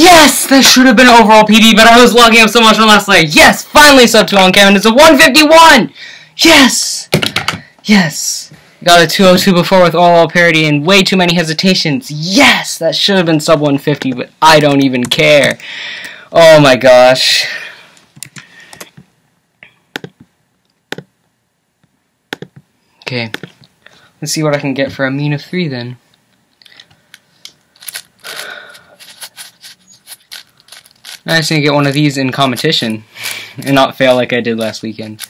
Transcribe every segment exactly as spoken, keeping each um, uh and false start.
Yes! That should have been overall P B, but I was logging up so much on last night. Yes! Finally sub two on Kevin. It's a one fifty-one! Yes! Yes! Got a two oh two before with all, all parity and way too many hesitations. Yes! That should have been sub one fifty, but I don't even care. Oh my gosh. Okay. Let's see what I can get for a mean of three then. I just need to get one of these in competition and not fail like I did last weekend.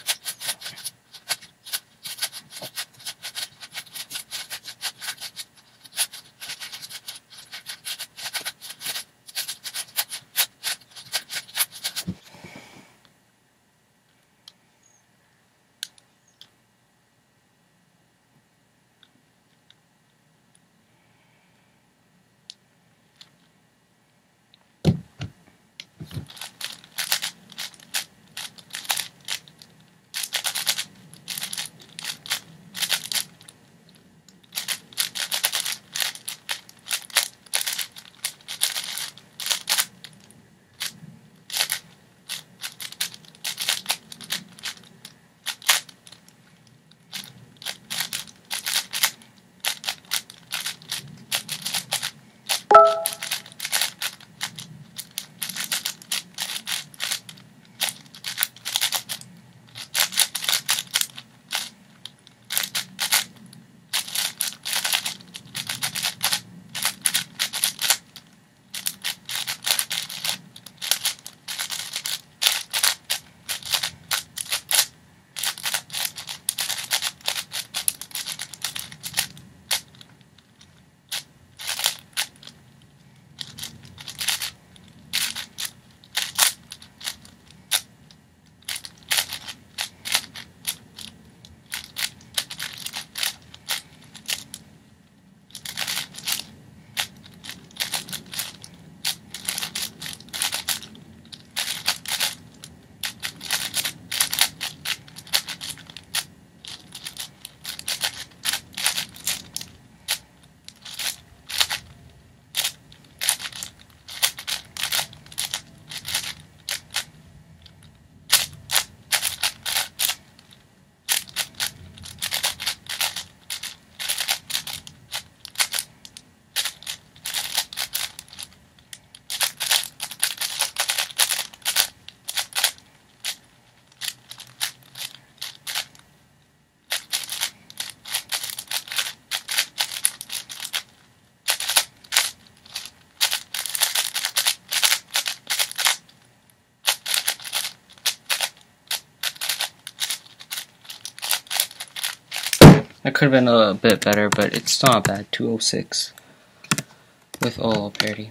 That could have been a bit better, but it's not bad. two oh six with all parity.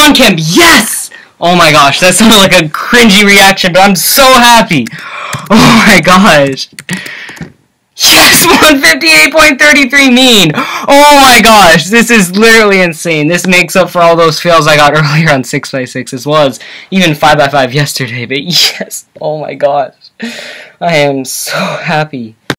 on cam. Yes! Oh my gosh, that sounded like a cringy reaction, but I'm so happy. Oh my gosh. Yes, one fifty-eight point three three mean. Oh my gosh, this is literally insane. This makes up for all those fails I got earlier on six by six, as well as even five by five yesterday. But yes, oh my gosh. I am so happy.